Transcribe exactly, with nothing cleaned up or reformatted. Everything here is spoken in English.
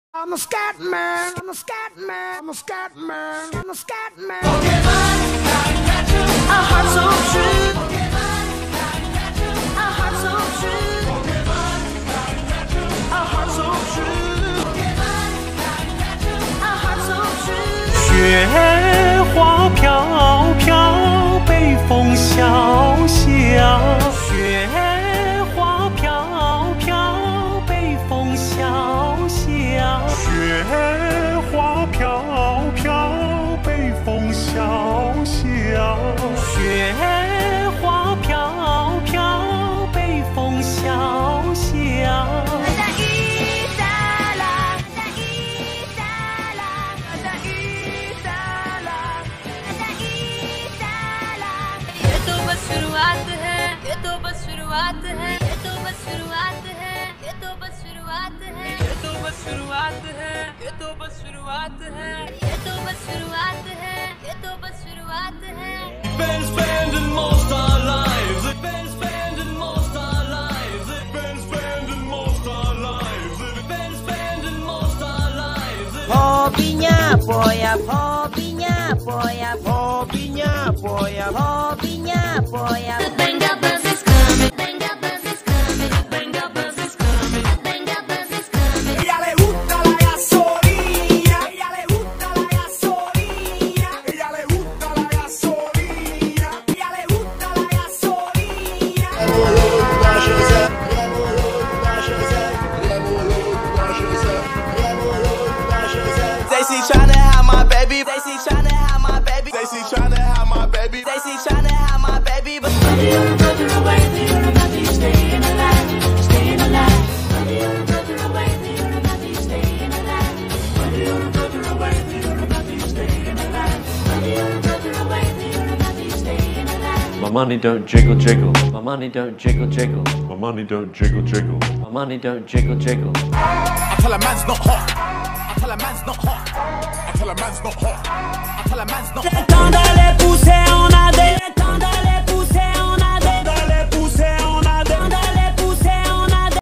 I'm a scat man, I'm a scat man, I'm a scat man, I'm a scat man. A heart so true, a heart so true, a heart so true, a heart so true. 雪花飘飘，北风萧萧。雪花飘飘，北风萧萧。雪花飘飘，北风萧萧。雪花飘飘，北风萧萧。 शुरुआत है ये तो बस शुरुआत है ये तो बस शुरुआत है ये तो बस शुरुआत है ये तो बस शुरुआत है ये तो बस शुरुआत है ये तो बस शुरुआत है ये तो बस शुरुआत है Been spending most our lives been spending most our lives been spending most our lives been spending most our lives Pobinha, boia, pobinha, boia, pobinha, boia, pobinha, boia. The banga buzz is coming, banga buzz is coming, banga buzz is coming, banga buzz is coming. Ella le gusta la gasolina, ella le gusta la gasolina, ella le gusta la gasolina, ella le gusta la gasolina. Stacy tryna have my baby. Stacy tryna have my baby. Stacy tryna have my baby. Stacy tryna have my baby. But Whether you're a brother or whether you're a mother, you're staying alive, staying alive. Whether you're a brother or whether you're a mother, you're staying alive. Whether you're a brother or whether you're a mother, you're staying alive. Whether you're a brother or whether you're a mother, you're staying alive. My money don't jiggle jiggle. My money don't jiggle jiggle. My money don't jiggle jiggle. My money don't jiggle jiggle. I tell a man's not hot. I tell a man's not hot. I tell a man's not hot. I tell a man's not hot.